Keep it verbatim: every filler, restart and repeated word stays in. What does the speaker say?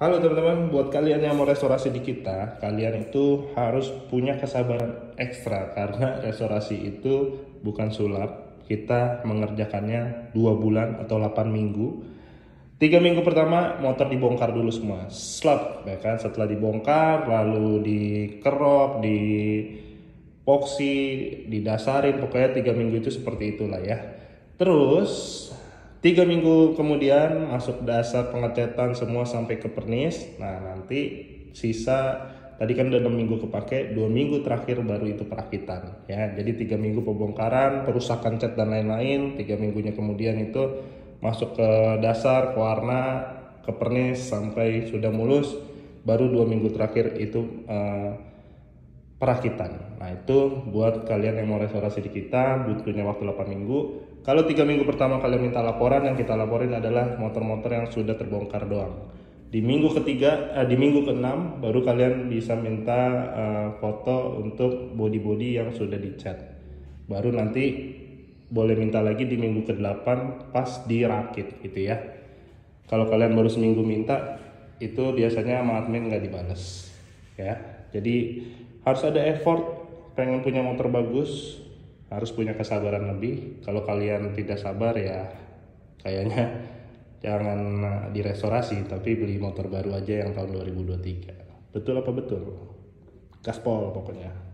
Halo teman-teman, buat kalian yang mau restorasi di kita, kalian itu harus punya kesabaran ekstra karena restorasi itu bukan sulap. Kita mengerjakannya dua bulan atau delapan minggu. Tiga minggu pertama motor dibongkar dulu semua, slap, ya kan? Setelah dibongkar, lalu dikerok, di epoksi, didasarin, pokoknya tiga minggu itu seperti itulah ya. Terus tiga minggu kemudian masuk dasar pengecatan semua sampai ke pernis. Nah nanti sisa tadi kan udah enam minggu kepake, dua minggu terakhir baru itu perakitan ya. Jadi tiga minggu pembongkaran, perusakan cat dan lain-lain. Tiga minggunya kemudian itu masuk ke dasar, ke warna, ke pernis sampai sudah mulus. Baru dua minggu terakhir itu uh, perakitan. Nah itu buat kalian yang mau restorasi di kita butuhnya waktu delapan minggu. Kalau tiga minggu pertama kalian minta laporan, yang kita laporin adalah motor-motor yang sudah terbongkar doang. Di minggu ketiga, eh, di minggu keenam baru kalian bisa minta uh, foto untuk body-body yang sudah dicat. Baru nanti boleh minta lagi di minggu kedelapan pas dirakit gitu ya. Kalau kalian baru seminggu minta, itu biasanya sama admin nggak dibales ya. Jadi harus ada effort, pengen punya motor bagus, harus punya kesabaran lebih. Kalau kalian tidak sabar ya kayaknya jangan direstorasi, tapi beli motor baru aja yang tahun dua ribu dua puluh tiga. Betul apa betul? Gaspol pokoknya.